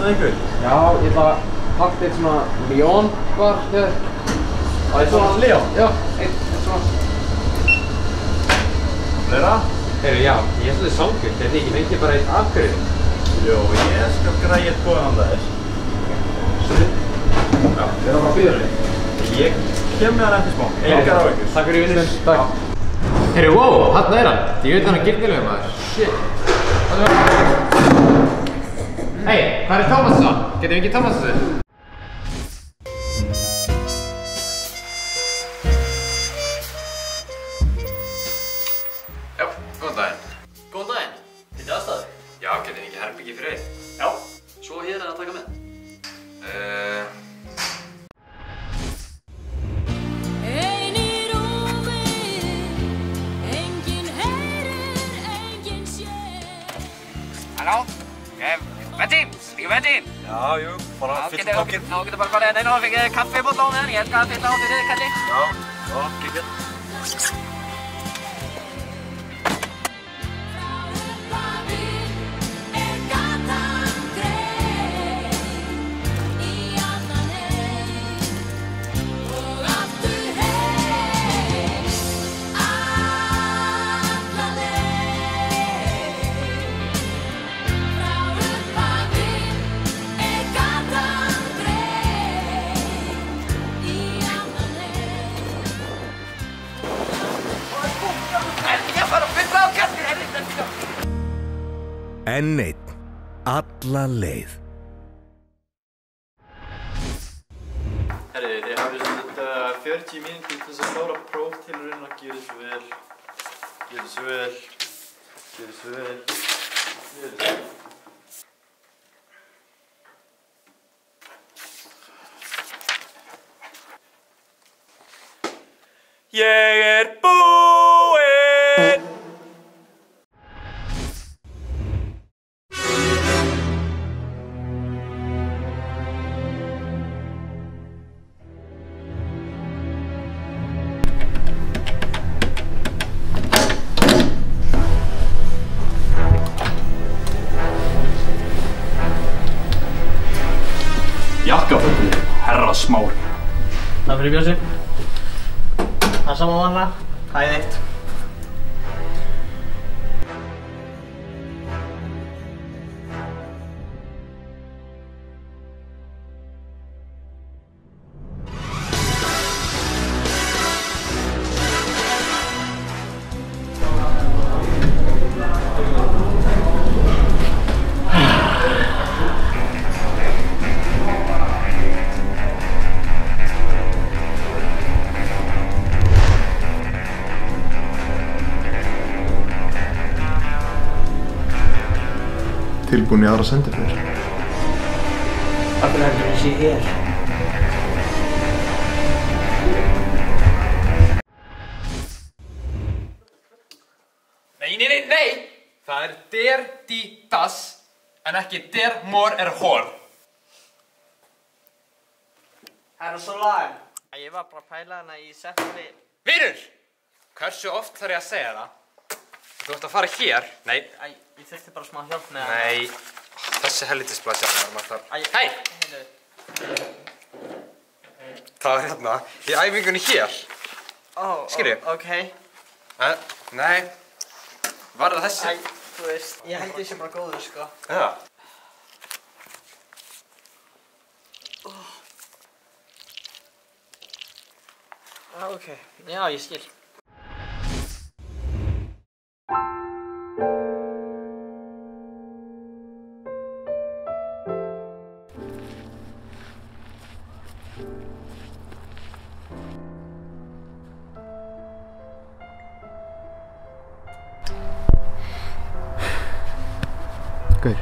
með einhver? Já, ég ætla að pakka eitt svona ljón var hér. Eitt svona ljón? Já, eitt svona. Fleira? Heyrðu, já, ég er svolítið samkvæmt, þetta ekki fengið bara eitt afhverju. Jó, ég skal græja eitt góðan þess. Svolítið? Já, ég er bara að bíða þig. Ég kem með hann eftir smá, engar á ykkur. Takk fyrir vinnur. Takk. Heyrðu, wow, þarna er hann. Ég veit hann er girnilegur maður. Shit. Hei, hvað er Tómasson? Getum við ekki Tómasson? Já, góðan daginn. Góðan daginn. Þitt aðstæður? Já, getum við ekki herbyggi fyrir einn? Já. Svo hér er að taka með. Ein í rúmi, enginn heyrir, enginn sér. Halló? Bentín? Líka bentín? Já, jú, bara fyllt tankinn. Þá getur bara farið inn og fengið kaffi búið á meðan. Ég elskar að fylla á fyrir þig, kalli. Já, geggjað. Enn einn, alla leið. Herri, þið hafið svona 40 mínútur til þess að klára próftilraun og gjörið svo vel. Gjörið svo vel. Gjörið svo vel. Gjörið svo vel. Ég er búinn! Jakkaföldið, herra Smári. Takk fyrir Björsi. Það sama vanna. Hæð eitt. Tilbúin í aðra sendiför. Af hverju heldur ég sé hér? Nei! Það er der die das en ekki der mor hor. Herra Soualem. Ég var bara að pæla hana í setni. Vinur! Hversu oft þarf ég að segja það? Þú ætti að fara hér. Nei. Ég þurfti bara smá hjálp með hana. Nei. Þessi helvítisblæsja maður þarf. Hei! Það er hérna í æfingunni hér. Skilju? Ok. Nei. Var það þessi? Þú veist, ég held ég sé bara góður, sko. Já. Ok. Já, ég skil. Gaur.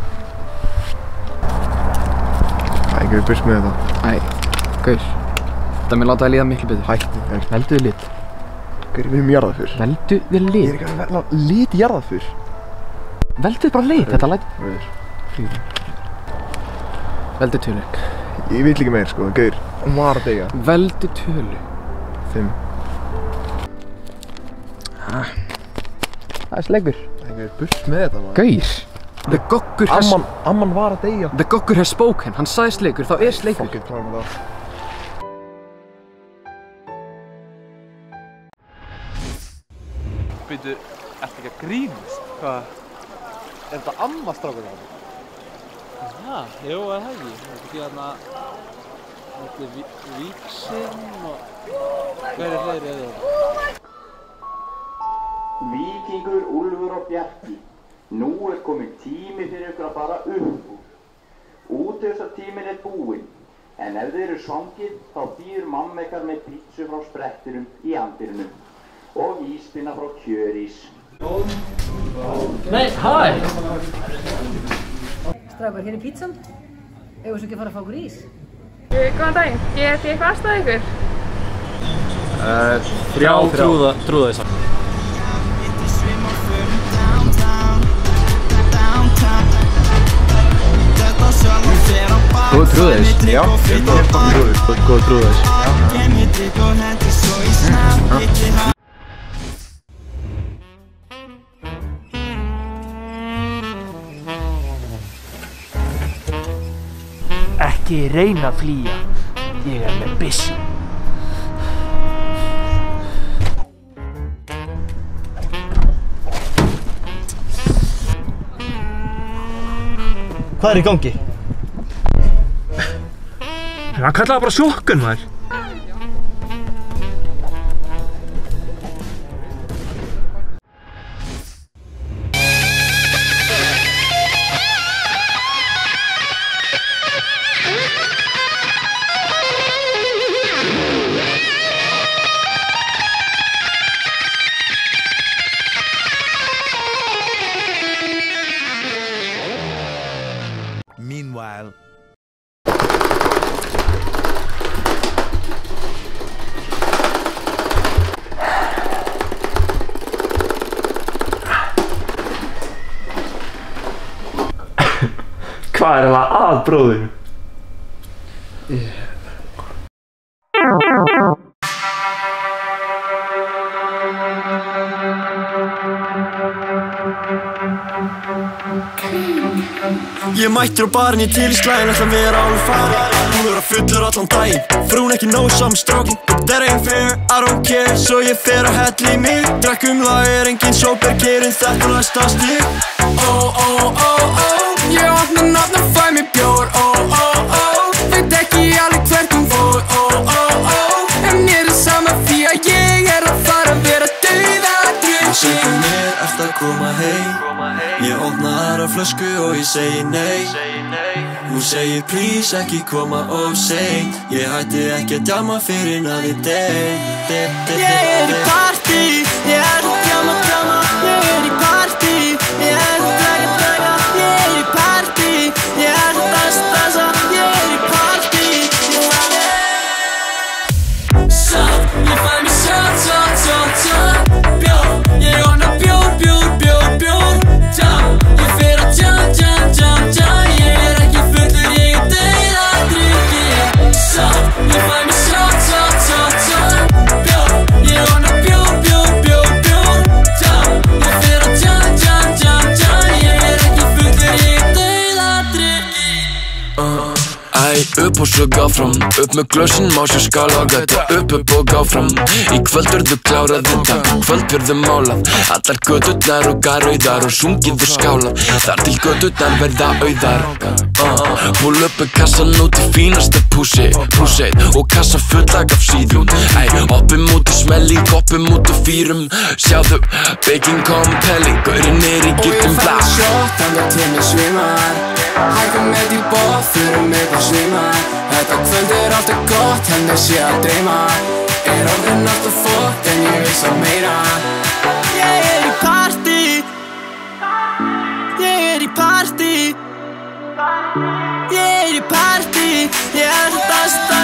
Æ, gaur, burt með þetta. Æ, gaur. Þetta mér láta það líða miklu betur. Hættu, gaur. Veldu þið lit. Gaur, við erum jarðaför. Veldu þið lit. Ég er ekki að velja lit jarðaför. Veldu þið bara lit, þetta læt. Gaur. Veldu tölu. Ég vil ekki meir, sko, gaur. Hún var að deyja. Veldu tölu. 5. Það er sleggur. Æ, gaur, burt með þetta, maður. Gaur. The Goggur has... Amman var að deyja. The Goggur has spoken. Hann sagði sleikur, þá sleikur. Fuck it, klárum við það. Bíddu, ertu ekki að grínast? Hvað? Þetta amma strákur þarna? Jú, það ekki. Þetta ekki þarna... Þetta Víksinn og... Hver fleiri þetta? Víkingur, Úlfur og Bjarki. Nú komin tími fyrir ykkur að fara upp. Útivistartíminn búinn. En ef þið eru svangir, þá býður mamma ykkar með pítsu frá sprettinum í andirinu. Og íspinna frá Kjörís. Nei, hæ! Strákar, hér pítsan. Eigum við ekki að fara að fá okkur ís? Góðan daginn, get ég eitthvað aðstoða ykkur? Já, trúða því saman. Góð trúðis? Já, góð trúðis. Ekki reyna að flýja. Ég með byssu. Hvað í gangi? Hann kallaði bara sjokkun, maður. Meanwhile. Hvað það að bróðinu? Ég mættur á barinn, ég til í slæðin, ætla að vera alveg farinn. Hún vera fullur allan daginn, frún ekki nóg saman strákin. That ain't fair, I don't care, svo ég fer að hella í mig. Drekkum það engin sóper, gerum þetta næsta stig. Ég opna nafn og fæ mér bjór. Veit ekki alveg hvert hún fór. En mér sama því að ég að fara að vera dauðadrukkin. Það segir mér, ert að koma heim. Ég opna aðra flösku og ég segi nei. Hún segir please ekki koma of seint. Ég hætti ekki að djama fyrir naði deg. Ég í partí, ég að djama. Ég í partí, ég að draga. Ég í partí, ég að dansa. Ég í partí. Satt, ég fæ mér shot. Bjór, ég opna bjór. Ég fer að jam. Ég ekki fullur, ég dauðadrukkin. Satt, ég fæ mér shot. Bjór, ég opna bjór. Ég fer að jam. Ég ekki fullur, ég dauðadrukkin. Upp og svo gáfram, upp með glösin má sér skála og gæta. Upp og gáfram, í kvöld verður klárað þetta. Kvöld verður málað, allar göturnar og garauðar og sungið og skálað. Þar til göturnar verða auðar. Púl upp með kassan út í fínasta púsið og kassa fullag af síðum. Hoppum út í smelli, koppum út og fýrum. Sjáðu, baking compelling, gaurinn í giftum blá. Og það sjótt, þangað til mig svimar. Hækum með í bóð, fyrir mig að svima. Þetta kvöld alltaf gott, henni sé að dreyma. Orðin alltaf fótt, en ég vil svo meira. Ég í partí. Ég í partí. Ég í partí. Ég að dansa.